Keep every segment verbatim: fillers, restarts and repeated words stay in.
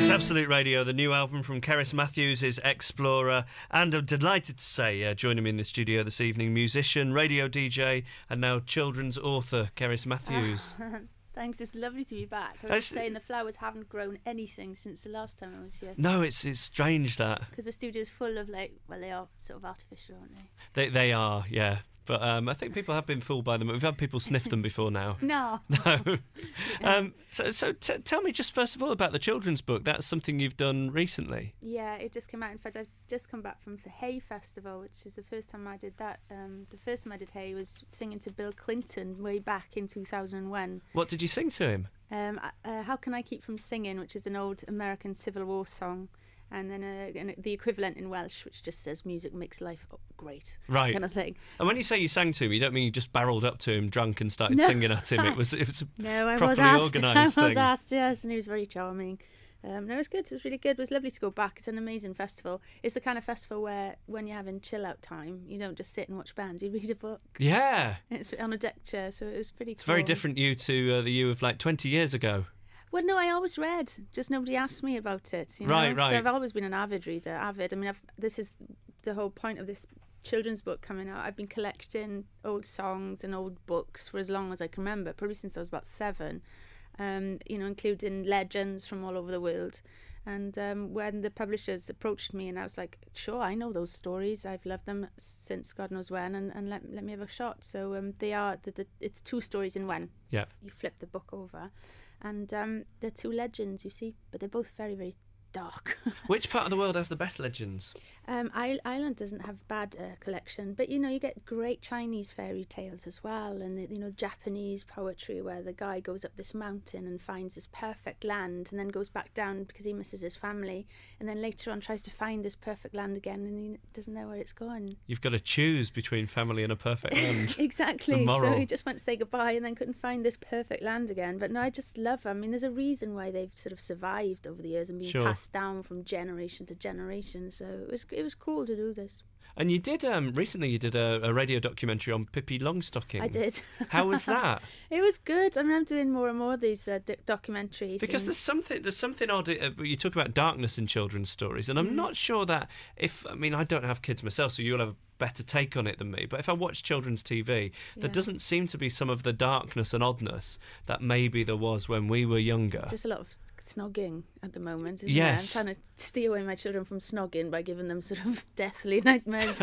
It's Absolute Radio. The new album from Cerys Matthews is Explorer, and I'm delighted to say, uh, joining me in the studio this evening, musician, radio D J, and now children's author, Cerys Matthews. Thanks, it's lovely to be back. I was It's- saying the flowers haven't grown anything since the last time I was here. No, it's it's strange that Because the studio's full of, like, well, they are sort of artificial, aren't they? they they are, yeah. But um, I think people have been fooled by them. We've had people sniff them before now. No. No. um, so so t- tell me just first of all about the children's book. That's something you've done recently. Yeah, it just came out. In fact, I've just come back from the Hay Festival, which is the first time I did that. Um, the first time I did Hay was singing to Bill Clinton way back in two thousand one. What did you sing to him? Um, uh, How Can I Keep From Singing, which is an old American Civil War song. And then uh, and the equivalent in Welsh, which just says music makes life great, Right. kind of thing. And when you say you sang to him, you don't mean you just barreled up to him drunk and started No. singing at him. It was it was a No, I properly was asked. organised I was thing. asked, yes, and he was very charming. Um, no, it was good. It was really good. It was lovely to go back. It's an amazing festival. It's the kind of festival where, when you're having chill out time, you don't just sit and watch bands. You read a book. Yeah. It's on a deck chair, so it was pretty. It's cool. very different you to uh, the you of like twenty years ago. Well, no, I always read. Just nobody asked me about it. You know? Right, right. So I've always been an avid reader. Avid. I mean, I've, this is the whole point of this children's book coming out. I've been collecting old songs and old books for as long as I can remember, probably since I was about seven. Um, you know, including legends from all over the world. And um, when the publishers approached me, and I was like, sure, I know those stories. I've loved them since God knows when, and, and let, let me have a shot. So um, they are, the, the, it's two stories in one. Yeah. You flip the book over. And um, they're two legends, you see, but they're both very, very dark. Which part of the world has the best legends? Um, I- Ireland doesn't have bad uh, collection, but you know, you get great Chinese fairy tales as well, and the, you know, Japanese poetry where the guy goes up this mountain and finds this perfect land, and then goes back down because he misses his family, and then later on tries to find this perfect land again, and he doesn't know where it's gone. You've got to choose between family and a perfect land. Exactly. The moral. So he just went to say goodbye and then couldn't find this perfect land again. But no, I just love. I mean, there's a reason why they've sort of survived over the years and been Sure. passed down from generation to generation. So it was it was cool to do this. And you did um, recently. You did a, a radio documentary on Pippi Longstocking. I did. How was that? It was good. I mean, I'm doing more and more of these uh, d- documentaries. Because and- there's something there's something odd. Uh, you talk about darkness in children's stories, and I'm Mm. not sure that if I mean I don't have kids myself, so you'll have a better take on it than me. But if I watch children's T V, there Yeah. doesn't seem to be some of the darkness and oddness that maybe there was when we were younger. just a lot of snogging at the moment, isn't Yes. there? I'm trying to steer away my children from snogging by giving them sort of deathly nightmares.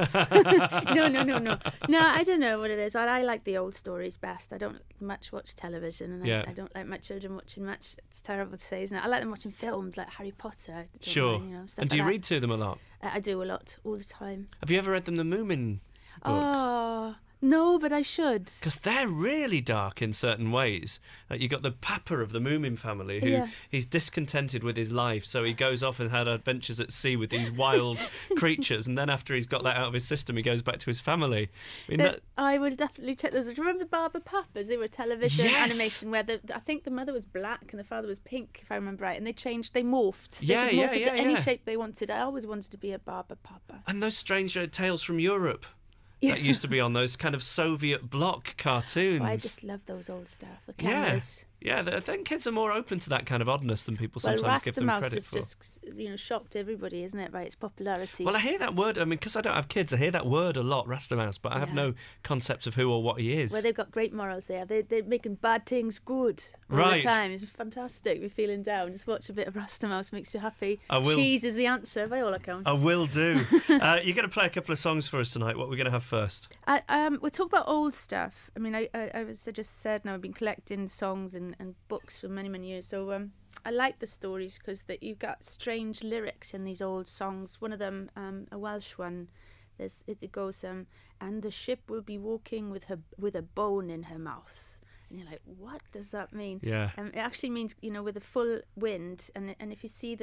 no, no, no, no. No, I don't know what it is. I, I like the old stories best. I don't much watch television, and Yeah. I, I don't like my children watching much. It's terrible to say, isn't it? I like them watching films like Harry Potter. I don't Sure. mind, you know, stuff And do you like read to them a lot? that. I I do a lot, all the time. Have you ever read them the Moomin books? Oh, no, but I should. Because they're really dark in certain ways. Like you got the papa of the Moomin family who Yeah. he's discontented with his life, so he goes off and had adventures at sea with these wild creatures, and then after he's got that out of his system, he goes back to his family. I mean, Uh, that, I would definitely check those. Do you remember Barber Papas? They were a television Yes. animation where the, I think the mother was black and the father was pink, if I remember right, and they changed, they morphed. They Yeah, could morph yeah, into yeah, any yeah. shape they wanted. I always wanted to be a Barber Papa. and those strange uh, tales from Europe that used to be on those kind of Soviet bloc cartoons. Oh, I just love those old stuff. The yeah, cameras. yeah. I think kids are more open to that kind of oddness than people Well, sometimes give them Rastamouse credit has for. just, you know, shocked everybody, isn't it, by its popularity? Well, I hear that word. I mean, because I don't have kids, I hear that word a lot, Rastamouse, but I have Yeah. no concept of who or what he is. Well, they've got great morals there. They, they're making bad things good all Right. the time. It's fantastic. You're feeling down. Just watch a bit of Rastamouse, makes you happy. I will- Cheese is the answer, by all accounts. I will do. uh, you're going to play a couple of songs for us tonight. What are we going to have first? I, um, we'll talk about old stuff. I mean, I, I, I was I just said now I've been collecting songs and, and books for many, many years. So um, I like the stories because that you've got strange lyrics in these old songs. One of them, um, a Welsh one, there's it, it goes, um, and the ship will be walking with her with a bone in her mouth. And you're like, what does that mean? Yeah. Um, it actually means, you know, with a full wind, and and if you see the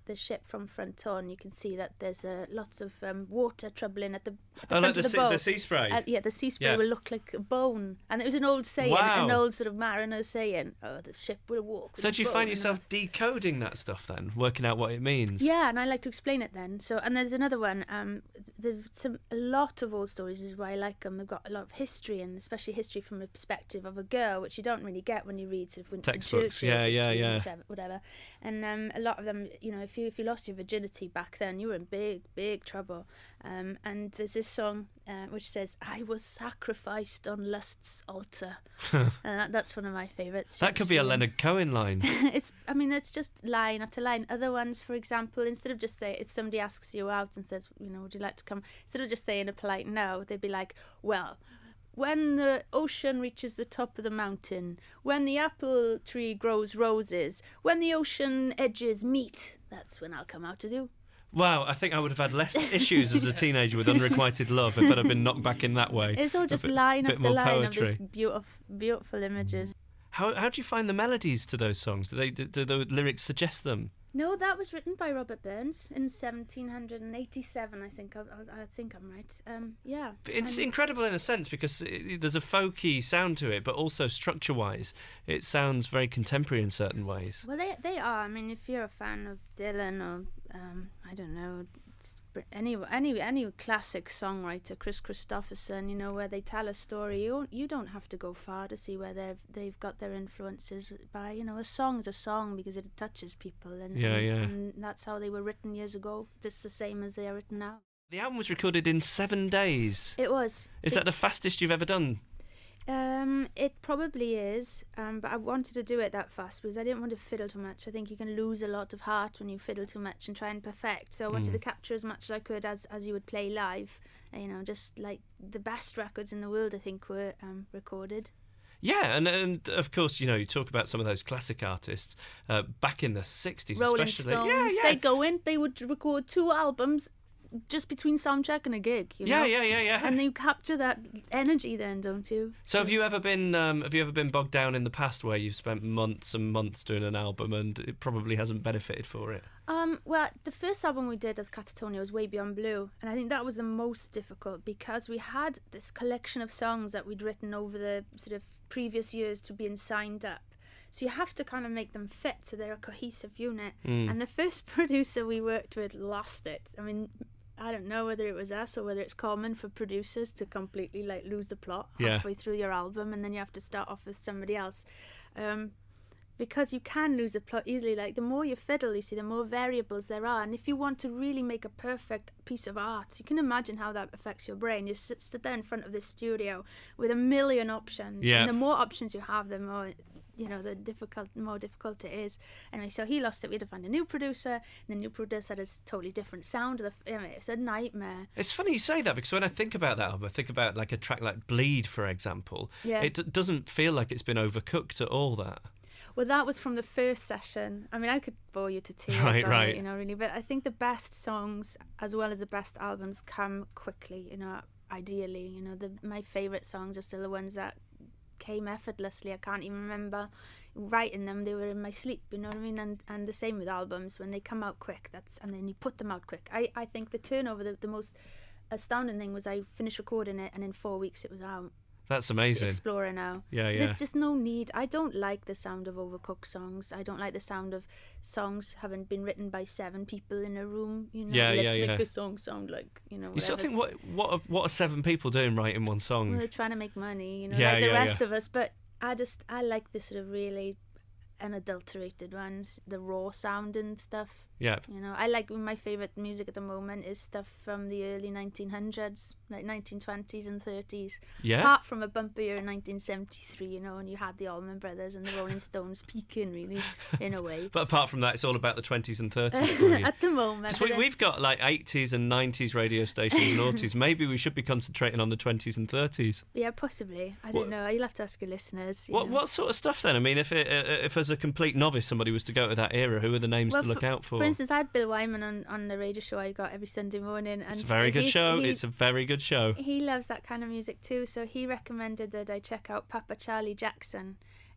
the ship from front on, you can see that there's uh, lots of um, water troubling at the, at the Oh, front like of the, the sea, boat. the sea spray. Uh, yeah, the sea spray Yeah. will look like a bone, and it was an old saying, Wow. an old sort of mariner saying, "Oh, the ship will walk." with So a do you bone find in the yourself decoding that stuff then, working out what it means? Yeah, and I like to explain it then. So, and there's another one. Um, there's some a lot of old stories is why I like them. They've got a lot of history, and especially history from a perspective of a girl, which you don't really get when you read sort of Winston Textbooks, Churchill's yeah, yeah, history yeah. and Whatever, whatever. And um, a lot of them, you know, if you if you lost your virginity back then, you were in big, big trouble. Um, and there's this song uh, which says, "I was sacrificed on lust's altar," and that, that's one of my favourites. That could be a Leonard Cohen line. It's, I mean, it's just line after line. Other ones, for example, instead of just say, if somebody asks you out and says, you know, would you like to come, instead of just saying a polite no, they'd be like, well, when the ocean reaches the top of the mountain, when the apple tree grows roses, when the ocean edges meet, that's when I'll come out with you. Wow, I think I would have had less issues as a teenager with unrequited love if I'd have been knocked back in that way. It's all A just bit- line bit after more line poetry. of this beautiful, beautiful images. How how do you find the melodies to those songs? Do they do, do the lyrics suggest them? No, that was written by Robert Burns in seventeen eighty-seven. I think I, I, I think I'm right. Um, yeah. It's And- incredible in a sense because it, there's a folky sound to it, but also structure-wise, it sounds very contemporary in certain ways. Well, they they are. I mean, if you're a fan of Dylan or um, I don't know, it's br- any any any classic songwriter, Chris Christopherson, you know, where they tell a story, you don't, you don't have to go far to see where they've they've got their influences by. You know, a song is a song because it touches people, and Yeah, and, yeah. and that's how they were written years ago, just the same as they are written now. The album was recorded in seven days. It was. Is It- that the fastest you've ever done? Um, it probably is, um, but I wanted to do it that fast because I didn't want to fiddle too much. I think you can lose a lot of heart when you fiddle too much and try and perfect. So I wanted Mm. to capture as much as I could as as you would play live. And, you know, just like the best records in the world, I think, were um, recorded. Yeah, and and of course, you know, you talk about some of those classic artists uh, back in the sixties, Rolling especially. Stones, Yeah, yeah. they'd go in, they would record two albums just between soundcheck and a gig. You Yeah, know? yeah, yeah, yeah. And you capture that energy then, don't you? So have you ever been um, have you ever been bogged down in the past where you've spent months and months doing an album and it probably hasn't benefited for it? Um, well, the first album we did as Catatonia was Way Beyond Blue, and I think that was the most difficult because we had this collection of songs that we'd written over the sort of previous years to being signed up. So you have to kind of make them fit so they're a cohesive unit. Mm. And the first producer we worked with lost it. I mean, I don't know whether it was us or whether it's common for producers to completely like lose the plot Yeah. halfway through your album and then you have to start off with somebody else. Um, because you can lose the plot easily. Like the more you fiddle, you see, the more variables there are. And if you want to really make a perfect piece of art, you can imagine how that affects your brain. You sit, sit there in front of this studio with a million options. Yeah. And the more options you have, the more, you know, the difficult, more difficult it is. Anyway, so he lost it. We had to find a new producer. And the new producer had a totally different sound. The, I mean, it's a nightmare. It's funny you say that because when I think about that album, I think about like a track like Bleed, for example. Yeah. It d- doesn't feel like it's been overcooked at all, that. Well, that was from the first session. I mean, I could bore you to tears, Right, on right. it, you know, really. But I think the best songs, as well as the best albums, come quickly. You know, ideally, you know, the my favourite songs are still the ones that came effortlessly. I can't even remember writing them; they were in my sleep. You know what I mean? And and the same with albums when they come out quick. That's and then you put them out quick. I I think the turnover, the, the most astounding thing was I finished recording it, and in four weeks it was out. That's amazing. Explorer now. Yeah, yeah. There's just no need. I don't like the sound of overcooked songs. I don't like the sound of songs having been written by seven people in a room. You know, Yeah, let's yeah, make yeah. the song sound like, you know. You sort of think, whatever's- what what are, what are seven people doing writing one Well, song? they're trying to make money, you know, Yeah, like the yeah, rest yeah. of us. But I just I like the sort of really unadulterated ones, the raw sound and stuff. Yeah. You know, I like my favorite music at the moment is stuff from the early nineteen hundreds, like nineteen twenties and thirties. Yeah. Apart from a bumper year in nineteen seventy-three, you know, and you had the Allman Brothers and the Rolling Stones peaking, really, in a way. But apart from that, it's all about the twenties and thirties for you. At the moment. 'Cause but we, then- we've got like eighties and nineties radio stations and noughties. Maybe we should be concentrating on the twenties and thirties. Yeah, possibly. I What- don't know. You'll have to ask your listeners. you What know. what sort of stuff then? I mean, if it, uh, if as a complete novice somebody was to go to that era, who are the names Well, to look for, out for? For instance, I had Bill Wyman on, on the radio show I got every Sunday morning. And It's a very good he's- show. he- It's a very good show. He loves that kind of music too, so he recommended that I check out Papa Charlie Jackson.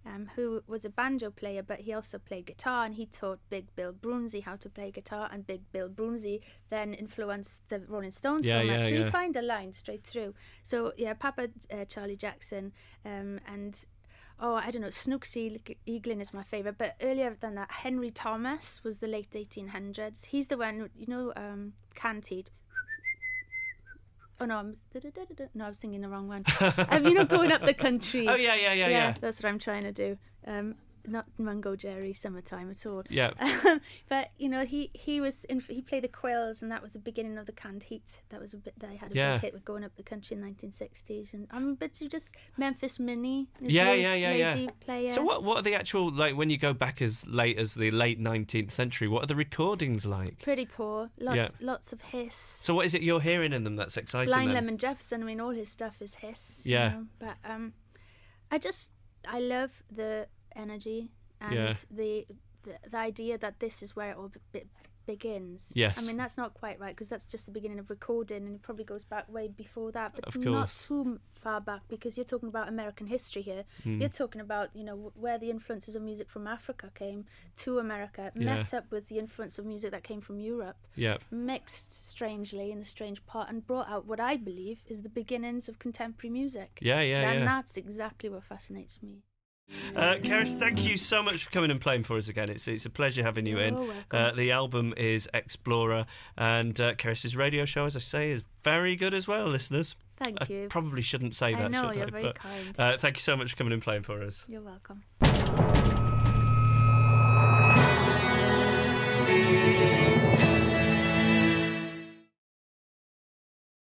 um, who was a banjo player, but he also played guitar, and he taught Big Bill Broonzy how to play guitar, and Big Bill Broonzy then influenced the Rolling Stones Yeah, so much. yeah, So yeah. you find a line straight through. So yeah, Papa uh, Charlie Jackson, um, and oh, I don't know, Snooksy Eaglin is my favourite, but earlier than that, Henry Thomas was the late eighteen hundreds. He's the one, you know, um, Cantied. Oh no, I'm no, I was singing the wrong one. um, you know, going up the country. Oh yeah, yeah, yeah, yeah. That's what I'm trying to do. Um, not Mungo Jerry, Summertime at all. Yeah. Um, but you know, he he was in, he played the Quills, and that was the beginning of the canned heat. That was a bit they had a Yeah. big hit with Going Up the Country in the nineteen sixties, and I mean, but you just Memphis Minnie. Yeah, yeah, yeah, yeah. Lady player. So what what are the actual, like, when you go back as late as the late nineteenth century, what are the recordings like? Pretty poor. Lots Yeah. lots of hiss. So what is it you're hearing in them that's exciting Blind then? Lemon Jefferson, I mean, all his stuff is hiss. you Yeah. know, But um, I just, I love the energy and Yeah. the, the the idea that this is where it all be- begins. Yes. I mean, that's not quite right, because that's just the beginning of recording, and it probably goes back way before that, but Of not course. too far back, because you're talking about American history here. Mm. You're talking about, you know, where the influences of music from Africa came to America, Yeah. met up with the influence of music that came from Europe, Yeah. mixed strangely in the strange pot, and brought out what I believe is the beginnings of contemporary music. Yeah, yeah, and yeah. that's exactly what fascinates me. Uh, Cerys, thank you so much for coming and playing for us again. It's it's a pleasure having you You're in. welcome. Uh, the album is Explorer, and uh, Cerys's radio show, as I say, is very good as well, listeners. Thank I you. probably shouldn't say that, I know, should you're I? very But, kind. uh, thank you so much for coming and playing for us. You're welcome.